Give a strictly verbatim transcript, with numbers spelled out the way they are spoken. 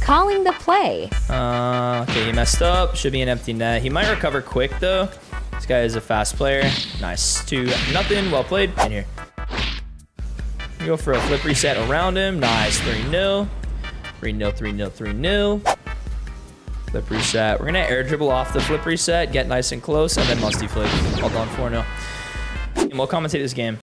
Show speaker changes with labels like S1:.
S1: Calling the play.
S2: Uh, okay, he messed up. Should be an empty net. He might recover quick, though. This guy is a fast player. Nice. Two, nothing. Well played. In here. Go for a flip reset around him. Nice. three nil. three nil, three nil, three nil. Flip reset. We're going to air dribble off the flip reset, get nice and close, and then musty flip. All done. four nil. And we'll commentate this game.